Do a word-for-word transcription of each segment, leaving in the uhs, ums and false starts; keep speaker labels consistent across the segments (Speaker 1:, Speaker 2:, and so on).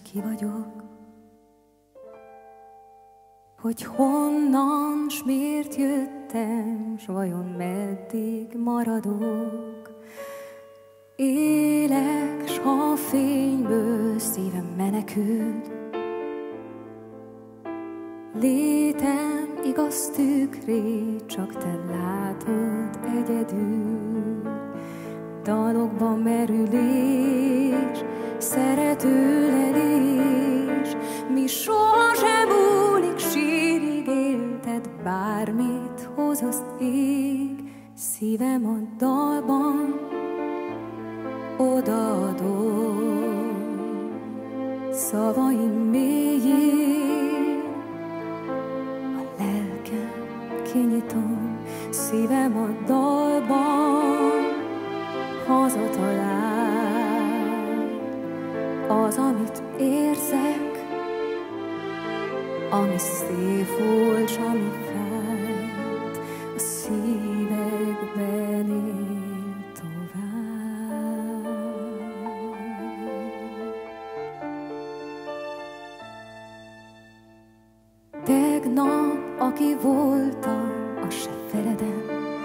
Speaker 1: ki vagyok, hogy honnan, s miért jöttem, s vajon meddig maradok. Élek, s ha a fényből szívem menekül, létem igaz tükrét csak te látod egyedül. Dalokban merülés, szeretőlelés, mi sohasem múlik, sírig élted, bármit hoz az ég. Szívem a dalban odaadom, szavaim mélyén a lelkem kinyitom. Szívem a dalban hazatalál, az, amit érzek, ami szép volt, s ami fájt, a szívekben él tovább. Tegnap, aki voltam, azt se feledem,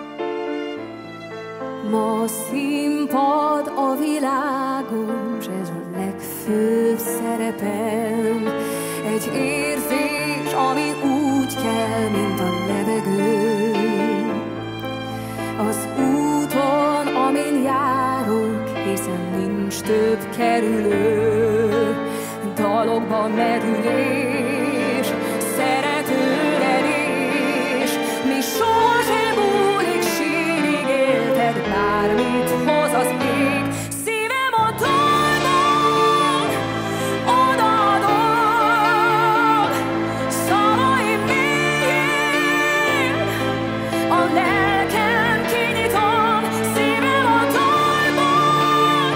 Speaker 1: ma a színpad a világon, s ez a legfőbb szerepem. Egy érzés, ami úgy kell, mint a levegő. Az úton, amin járok, hiszen nincs több kerülő. Dalokban merülés, szeretőlelés, mi sohasem múlik, sírig élted, bármit hoz az ég. Szívem a dalban odaadom, szavaim mélyén a lelkem kinyitom. Szívem a dalban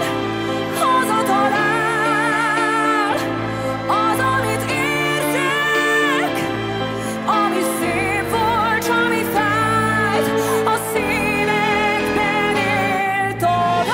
Speaker 1: hazatalál, az, amit érzek, ami szép volt, s ami fájt, a szívekben él tovább.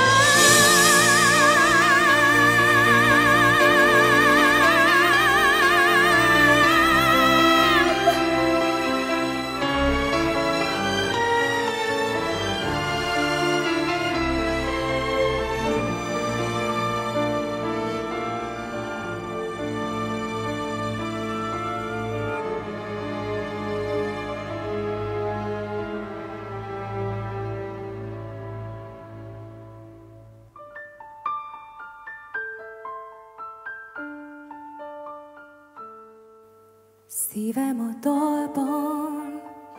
Speaker 1: Szívem a dalban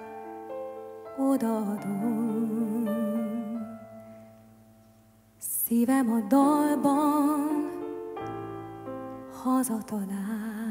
Speaker 1: odaadom, szívem a dalban hazatalál.